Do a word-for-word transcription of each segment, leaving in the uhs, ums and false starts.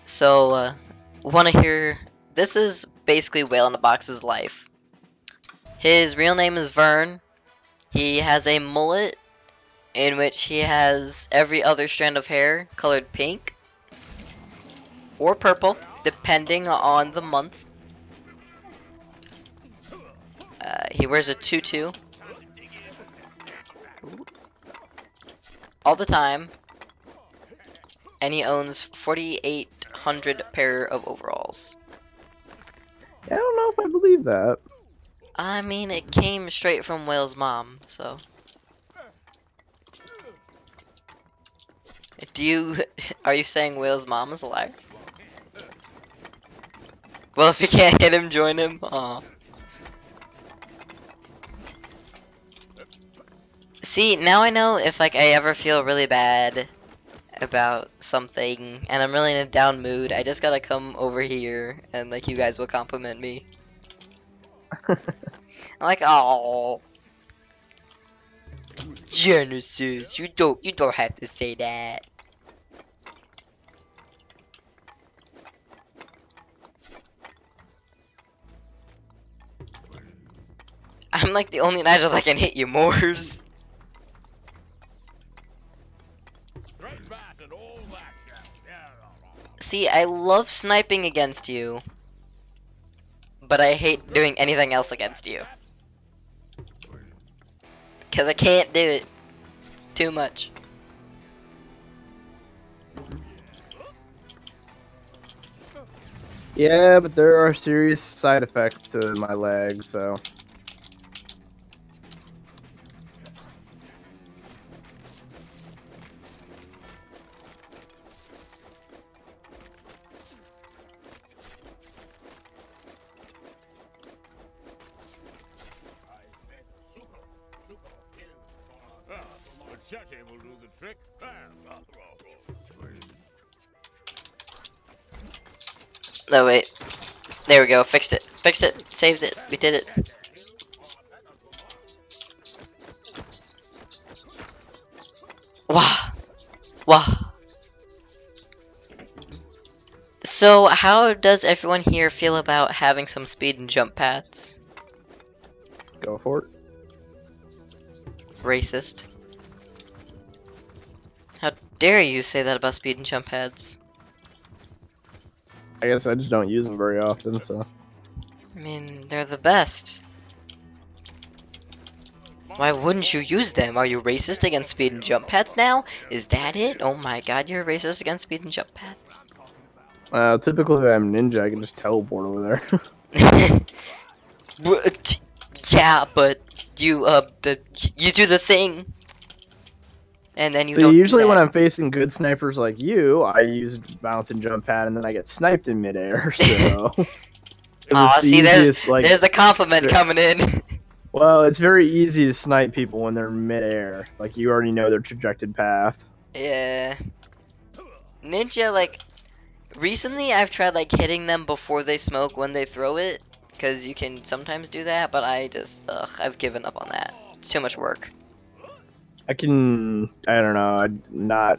So, uh, want to hear? This is basically Whale in the Box's life. His real name is Vern. He has a mullet in which he has every other strand of hair colored pink or purple, depending on the month. Uh, he wears a tutu all the time, and he owns forty-eight hundred pair of overalls. I don't know if I believe that. I mean, it came straight from Whale's mom, so. Do you, are you saying Whale's mom is a liar? Well, if you can't hit him, join him. Aw. See, now I know if like I ever feel really bad about something and I'm really in a down mood, I just gotta come over here and like you guys will compliment me. I'm like, oh, Genesis, you don't, you don't have to say that. I'm like the only Nigel that can hit you, Moors. See, I love sniping against you, but I hate doing anything else against you. Because I can't do it too much. Yeah, but there are serious side effects to my legs, so. Will do the trick. No, wait. There we go. Fixed it. Fixed it. Saved it. We did it. Wah. Wah. So, how does everyone here feel about having some speed and jump pads? Go for it. Racist. How dare you say that about speed and jump pads? I guess I just don't use them very often, so. I mean, they're the best. Why wouldn't you use them? Are you racist against speed and jump pads now? Is that it? Oh my god, you're racist against speed and jump pads. Uh, typically if I'm ninja, I can just teleport over there. Yeah, but you, uh, the, you do the thing. And then you See, don't usually do when that. I'm facing good snipers like you, I use bounce and jump pad, and then I get sniped in midair, so. 'Cause Aw, it's the see, there's, easiest, like, there's the compliment sure. coming in. Well, it's very easy to snipe people when they're midair. Like, you already know their trajected path. Yeah. Ninja, like, recently I've tried, like, hitting them before they smoke when they throw it. Because you can sometimes do that, but I just, ugh, I've given up on that. It's too much work. I can, I don't know, I'm not,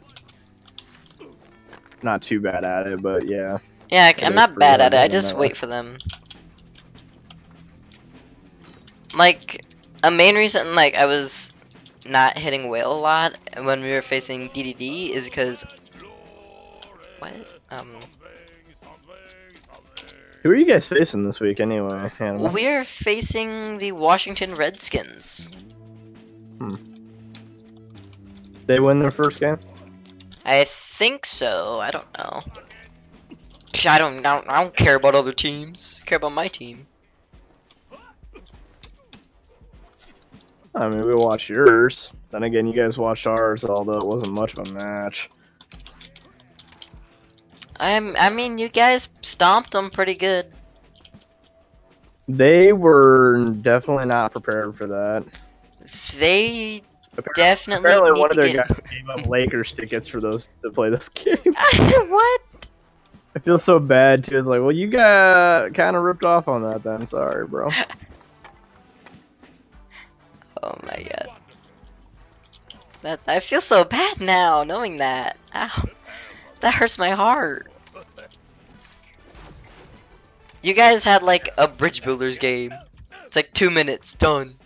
not too bad at it, but yeah. Yeah, I, It I'm is not pretty bad hard at it, to I hit them just that wait way. for them. Like, a main reason, like, I was not hitting Whale a lot when we were facing D D D is because... What? Um... Who are you guys facing this week anyway, Animus? We're facing the Washington Redskins. Hmm. They win their first game? I think so. I don't know. I don't, I don't. I don't care about other teams. I care about my team. I mean, we watched yours. Then again, you guys watched ours, although it wasn't much of a match. I'm. I mean, you guys stomped them pretty good. They were definitely not prepared for that. They Apparently, definitely apparently need one of to their get... guys gave up Lakers tickets for those to play those games. What? I feel so bad too. It's like, well, you got kind of ripped off on that then. Sorry, bro. Oh my god. That I feel so bad now knowing that. Ow. That hurts my heart. You guys had like a bridge builders game. It's like two minutes, done.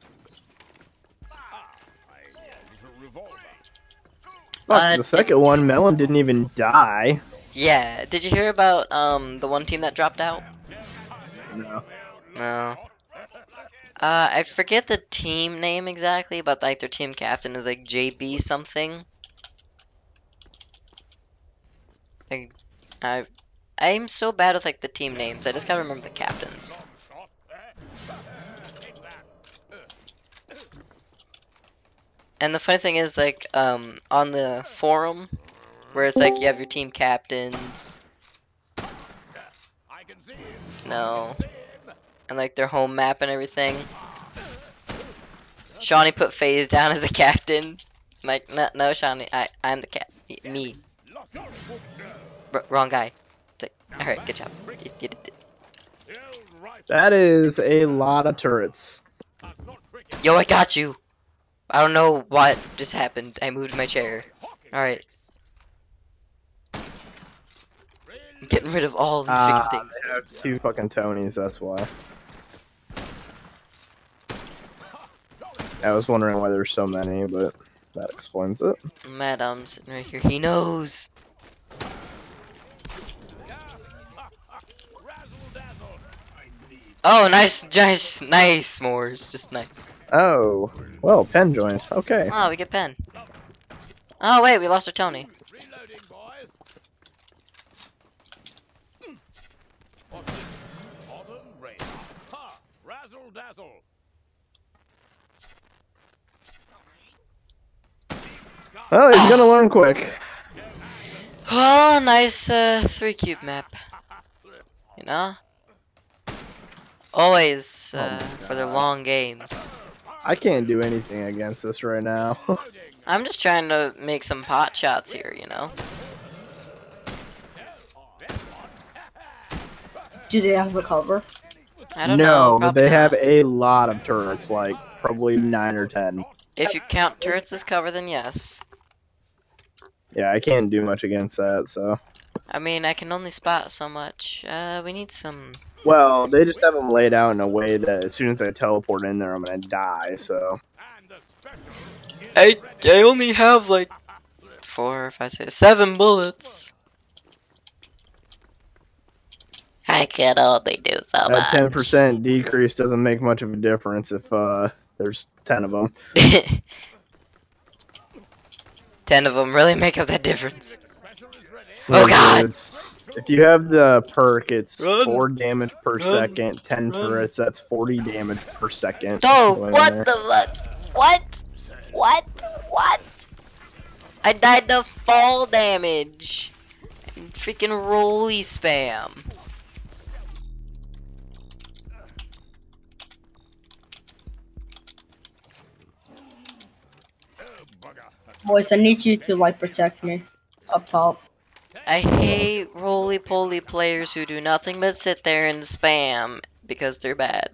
Fuck, Uh, the second one, Melon didn't even die. Yeah, did you hear about um the one team that dropped out? No. No. Uh, I forget the team name exactly, but like their team captain is like J B something. I, I, I'm so bad with like the team names. I just gotta remember the captain. And the funny thing is, like, um, on the forum, where it's like you have your team captain. No. And like their home map and everything. Shawnee put FaZe down as the captain. I'm like, no, no, Shawnee, I, I'm the cap, me. R wrong guy. Like, all right, good job. You, you did it. That is a lot of turrets. Yo, I got you. I don't know what just happened. I moved my chair. All right. I'm getting rid of all these Ah, big things. they have two fucking Tonys, that's why. I was wondering why there's so many, but that explains it. Madam sitting right here. He knows. Oh, nice, nice, nice, S'mores. Just nice. Oh, well, Pen joined. Okay. Oh, we get Pen. Oh, wait, we lost our Tony. Well, he's gonna learn quick. Oh, nice uh, three cube map. You know? Always uh, Oh for their long games. I can't do anything against this right now. I'm just trying to make some pot shots here, you know? Do they have a cover? I don't know. No, but probably they not. have a lot of turrets, like probably nine or ten. If you count turrets as cover, then yes. Yeah, I can't do much against that, so. I mean, I can only spot so much. Uh, we need some... Well, they just have them laid out in a way that as soon as I teleport in there, I'm gonna die, so. I, I only have like four, five, six, seven bullets. I can only do so That much. ten percent decrease doesn't make much of a difference if uh, there's ten of them. Ten of them really make up that difference. Oh god! It's, if you have the perk, it's Run. four damage per Run. second, ten Run. turrets, that's forty damage per second. Oh, going what there. the fuck? What? What? What? I died to fall damage. And freaking rolly spam. Boys, I need you to like protect me up top. I hate roly-poly players who do nothing but sit there and spam because they're bad.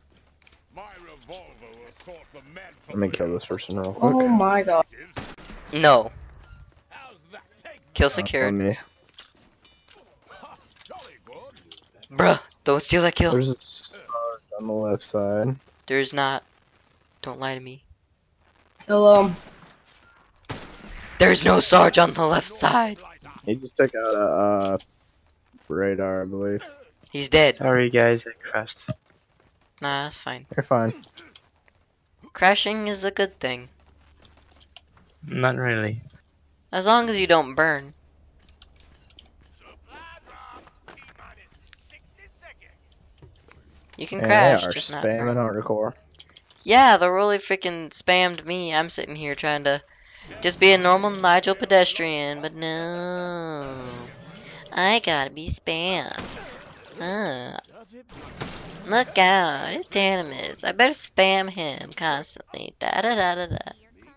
Let me kill this person real quick. Oh my god. No. Kill Uh, secured. let me- Bruh, don't steal that kill. There's a Sarge on the left side. There's not. Don't lie to me. Hello. There's no Sarge on the left side. He just took out a uh, radar, I believe. He's dead. Sorry guys, I crashed. Nah, that's fine. You're fine. Crashing is a good thing. Not really. As long as you don't burn. You can And crash, they are just not spamming burn. hardcore. Yeah, the really freaking spammed me. I'm sitting here trying to just be a normal Nigel pedestrian, but no. I gotta be spammed. Ah. Look out, it's Animus. I better spam him constantly. Da da da da da.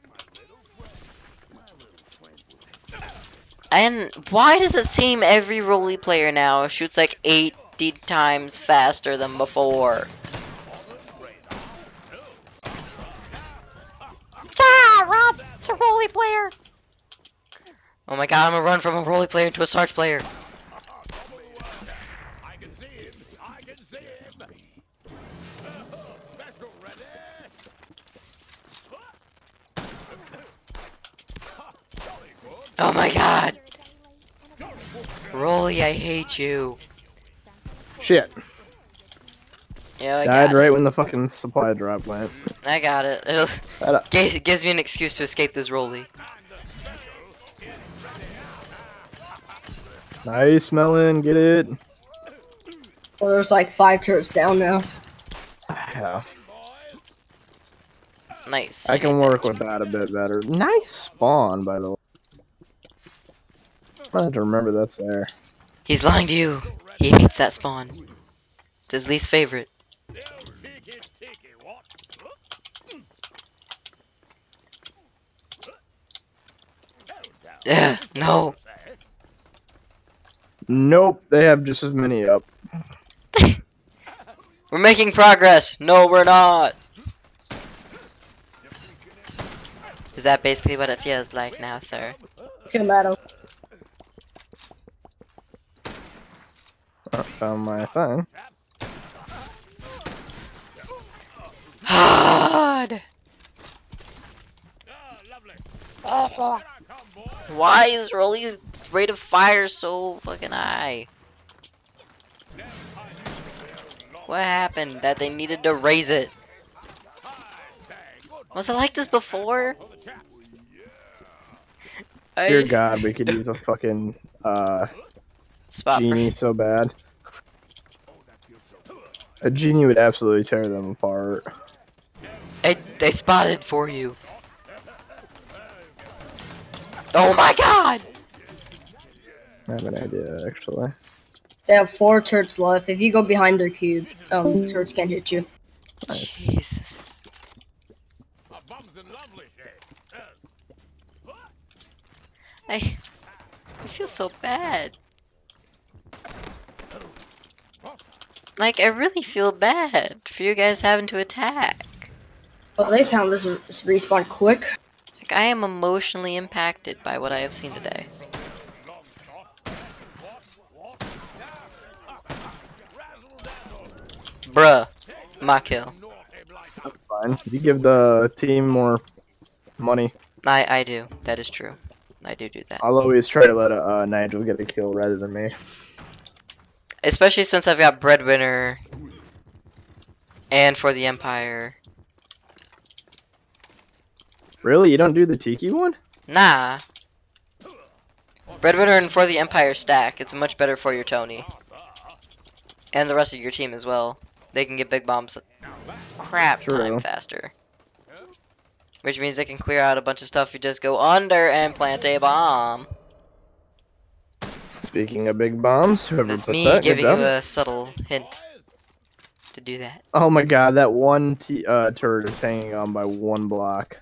And why does it seem every Roly player now shoots like eighty times faster than before? Ah, Rob, it's a Roly player. Oh my god, I'm gonna run from a Roly player to a Sarge player. Oh my god! Rolly, I hate you. Shit. Yeah, I Died got right it. when the fucking supply drop went. I got it. It'll, That, uh, it gives me an excuse to escape this Rolly. nice, Melon. Get it. Well, there's like five turrets down now. Yeah. Nice. I can work with that a bit better. Nice spawn, by the way. I have to remember that's there. He's lying to you. He hates that spawn. It's his least favorite. Yeah, no. Nope, they have just as many up. We're making progress. No, we're not. Is that basically what it feels like now, sir? Come at him. I found my thing. God. Awful. Why is Rolly's rate of fire so fucking high? What happened that they needed to raise it? Was it like this before? I- Dear God, we could use a fucking uh, Spot genie so bad. A genie would absolutely tear them apart. They, they spotted for you. Oh my god! I have an idea, actually. They have four turrets left. If you go behind their cube, um, turrets can't hit you. Nice. Jesus. I, I feel so bad. Like, I really feel bad for you guys having to attack. Well, they found this, this respawn quick. Like, I am emotionally impacted by what I have seen today. Bruh. My kill. That's fine. You give the team more money. I, I do. That is true. I do do that. I'll always try to let uh, Nigel get a kill rather than me. Especially since I've got Breadwinner and for the Empire. Really? You don't do the Tiki one? Nah. Breadwinner and for the Empire stack. It's much better for your Tony. And the rest of your team as well. They can get big bombs crap True. time faster. Which means they can clear out a bunch of stuff if you just go under and plant a bomb. Speaking of big bombs, whoever put Me that, good giving you job. a subtle hint to do that. Oh my god, that one t uh, turret is hanging on by one block.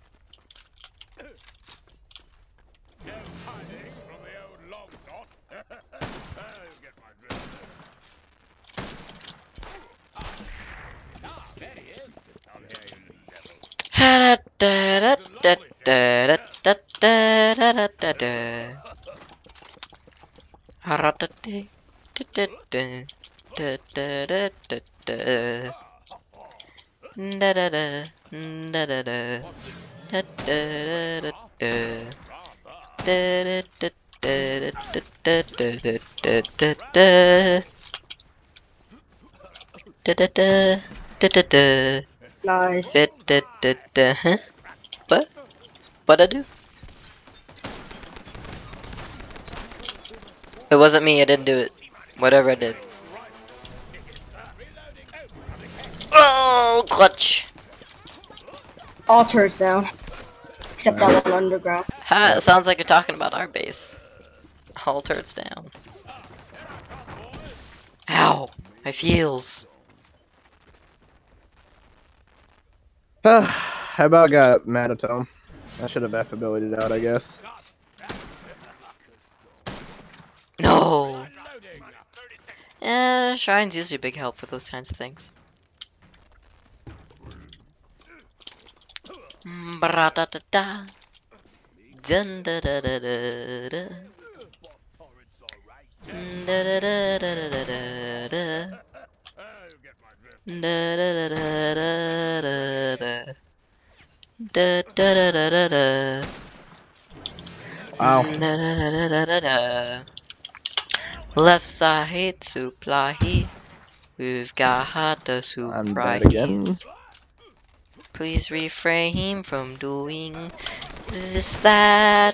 Nice. Huh? What? What'd I do? It wasn't me, I didn't do it. Whatever I did. Oh, clutch! All turrets down. Except that one underground. Ha, it sounds like you're talking about our base. All turrets down. Ow! My feels. How about got Matatome? I should have F ability'd out, I guess. No! Eh, Shrine's usually a big help for those kinds of things. Bra-da-da-da. Dun-da-da-da-da-da. Da-da-da-da-da-da-da. Da-da-da-da-da-da. Da-da-da-da-da-da. I Wow. Da, da, da, da, da, da. Left side supply. We've got the I'm surprise. dead again. Please refrain from doing this, that.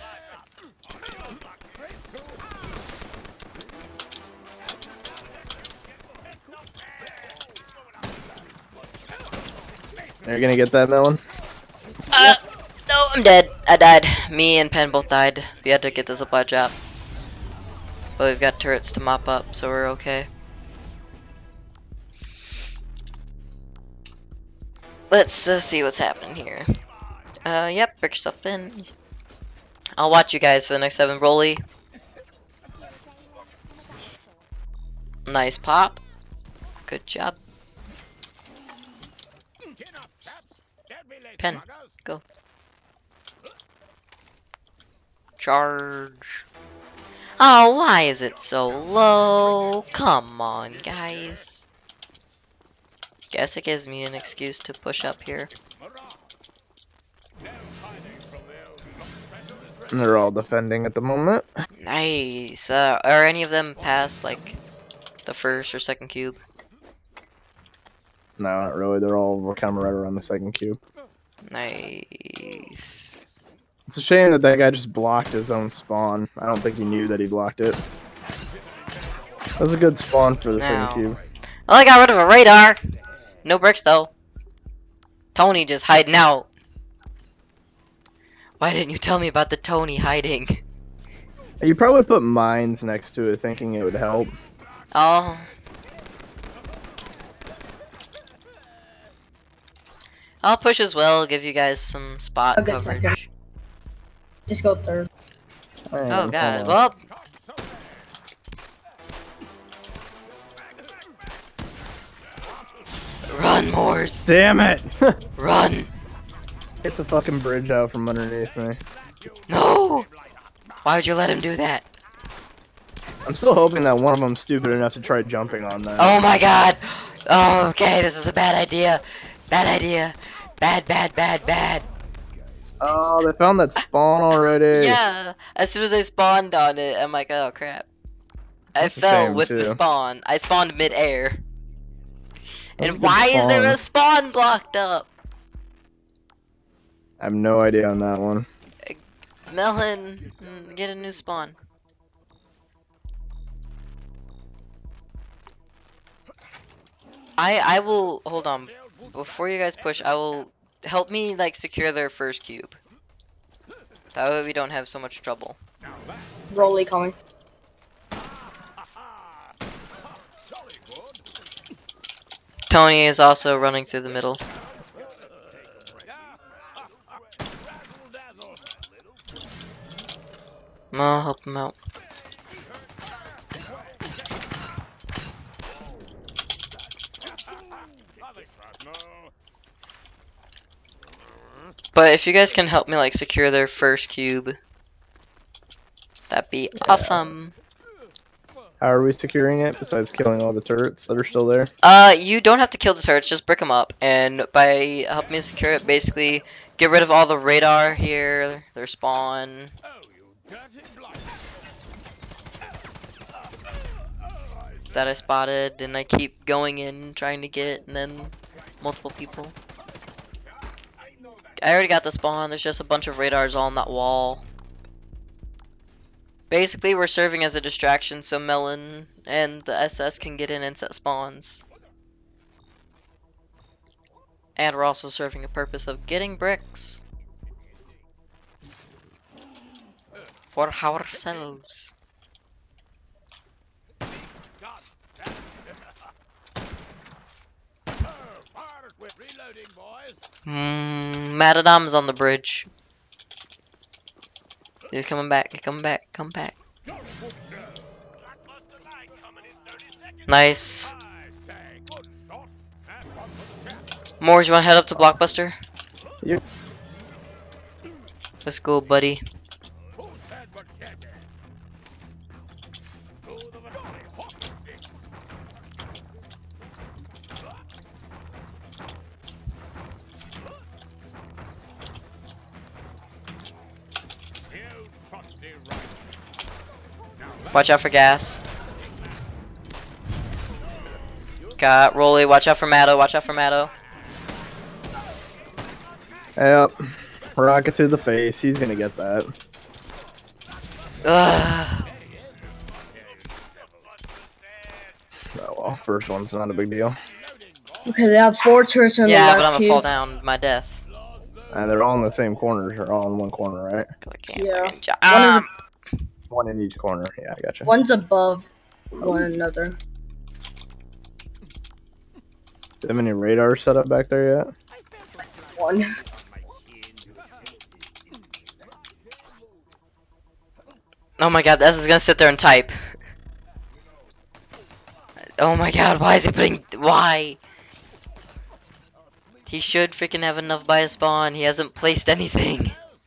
You're gonna get that, Melon? Uh, no, I'm dead. I died. Me and Pen both died. We had to get the supply drop. But we've got turrets to mop up, so we're okay. Let's uh, see what's happening here. Uh, yep, break yourself in. I'll watch you guys for the next seven. Rolly. Nice pop. Good job. Pen, go. Charge. Oh, why is it so low? Come on, guys. Guess it gives me an excuse to push up here. And they're all defending at the moment. Nice. Uh, are any of them past, like, the first or second cube? No, not really. They're all kind of right around the second cube. Nice. It's a shame that that guy just blocked his own spawn. I don't think he knew that he blocked it. That was a good spawn for the Now. second cube. Well, I got rid of a radar. No bricks, though. Tony just hiding out. Why didn't you tell me about the Tony hiding? You probably put mines next to it thinking it would help. Oh. I'll push as well, give you guys some spot Okay, coverage. second. Just go third. Hang Oh on, god, hold on. well. Run, Moors. Damn it! Run. Get the fucking bridge out from underneath me. No. Why would you let him do that? I'm still hoping that one of them's stupid enough to try jumping on that. Oh my god. Oh, okay, this is a bad idea. Bad idea. Bad, bad, bad, bad. Oh, they found that spawn already. Yeah, as soon as I spawned on it, I'm like, oh crap. I That's a fell shame, with the too. spawn. I spawned mid-air. That was a And good why is there spawn. a spawn blocked up? I have no idea on that one. Melon, mm, get a new spawn. I I will hold on before you guys push. I will help me like secure their first cube. That way we don't have so much trouble. Rolly coming. Tony is also running through the middle. I'll help him out. But if you guys can help me like secure their first cube, that'd be awesome. How are we securing it besides killing all the turrets that are still there? Uh, you don't have to kill the turrets, just brick them up. And by helping me secure it, basically get rid of all the radar here, their spawn. That I spotted, and I keep going in trying to get, and then multiple people. I already got the spawn, there's just a bunch of radars all on that wall. Basically, we're serving as a distraction so Melon and the S S can get in and set spawns. And we're also serving a purpose of getting bricks. For ourselves. Mmm, Matadam's on the bridge. He's coming back, he's coming back, come back. Nice. Moors, you wanna head up to Blockbuster? Yep. Let's go, buddy. Watch out for gas. Got Rolly. Watch out for Matto. Watch out for Matto. Yep. Rocket to the face. He's gonna get that. Ugh. Oh well, first one's not a big deal. Okay, they have four turrets on Yeah, the but last I'm gonna cube. fall down to my death. And they're all in the same corners, or all in one corner, right? 'Cause I can't Yeah. fucking jump. One Ah! is, One in each corner. Yeah, I gotcha. one's above one another. Do you have any radar set up back there yet? One. Oh my god, this is gonna sit there and type. Oh my god, why is he putting. Why? He should freaking have enough by a spawn. He hasn't placed anything.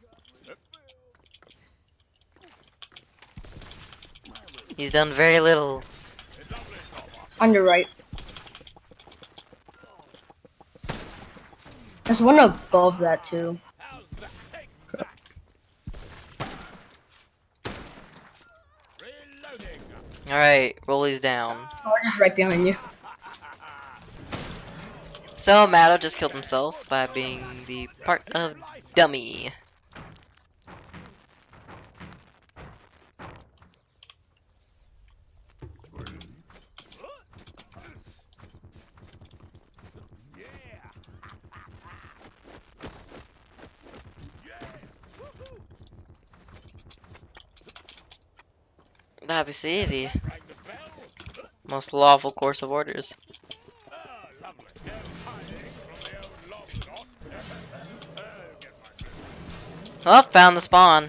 He's done very little. On your right. There's one above that too. Alright, Rolly's down. Oh, just right behind you. So, Matto just killed himself by being the part of dummy. Obviously, the most lawful course of orders. Oh, found the spawn.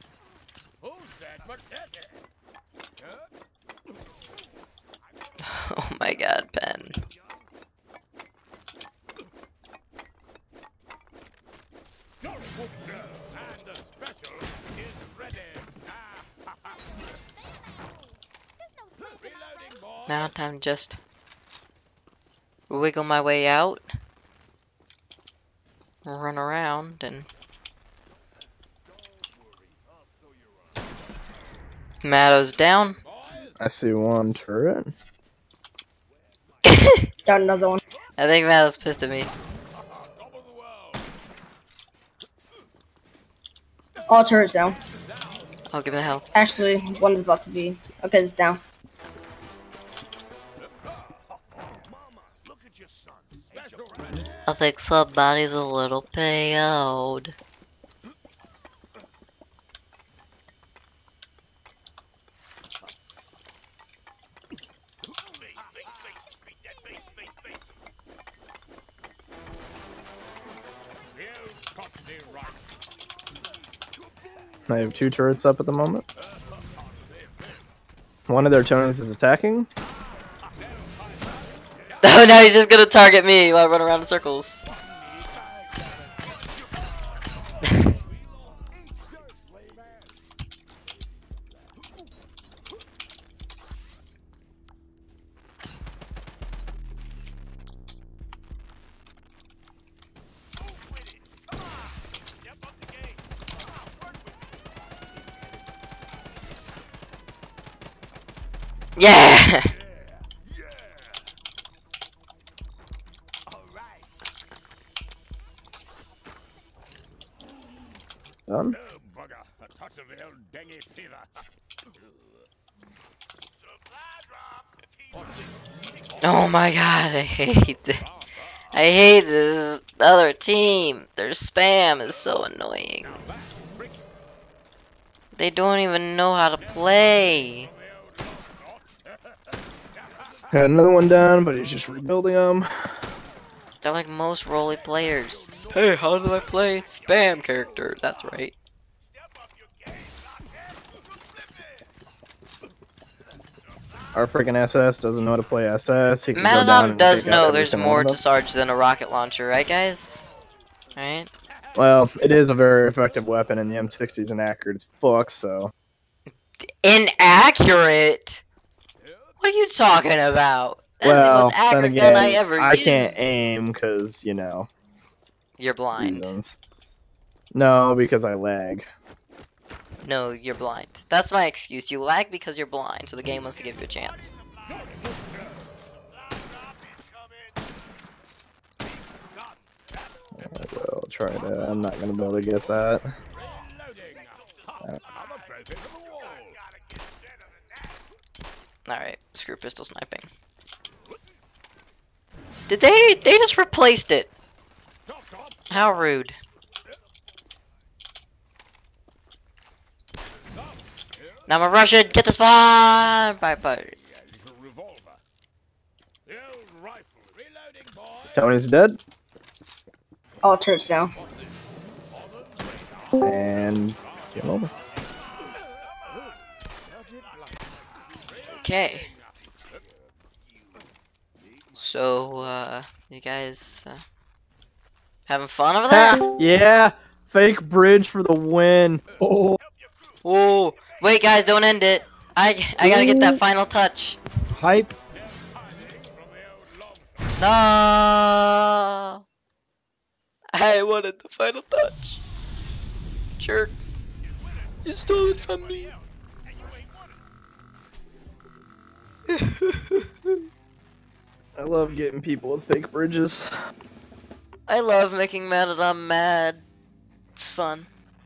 Oh my god, Ben. Now time to just wiggle my way out, run around, and Matto's down. I see one turret. Got another one. I think Matto's pissed at me. All turrets down. I'll give him hell. Actually, one is about to be. Okay, it's down. I think somebody's a little payoed. I have two turrets up at the moment. One of their Tonys is attacking. Oh, now he's just gonna target me while I run around in circles. Yeah! Done. Oh my god, I hate this. I hate this other team. Their spam is so annoying. They don't even know how to play. Got another one down, but he's just rebuilding them. They're like most Rolly players. Hey, how do I play spam character? That's right. Our freaking S S doesn't know how to play S S. He can go down Matadom and does take out know every there's single more one of to us. Sarge than a rocket launcher, right guys? Right? Well, it is a very effective weapon, and the M sixty is inaccurate as fuck, so... Inaccurate? What are you talking about? That's well, the most then accurate again, gun I ever I used. can't aim, because, you know, You're blind. reasons. No, because I lag. No, you're blind. That's my excuse. You lag because you're blind, so the game wants to give you a chance. Well, try that. I'm not gonna be able to get that. Alright, screw pistol sniping. Did they? They just replaced it. How rude. Now I'm gonna rush it. Get the spawn. Bye bye. Tony's dead. All turrets down. And game over. Okay. So, uh, you guys uh, having fun over there? Ha! Yeah, fake bridge for the win. Oh, Whoa! Wait, guys, don't end it. I I gotta get that final touch. hype. No! I wanted the final touch. Jerk. You stole it from me. I love getting people with fake bridges. I love making mad that I'm mad. It's fun.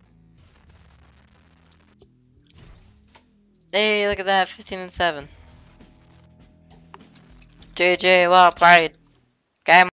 Hey, look at that, fifteen and seven. J J, well played. Game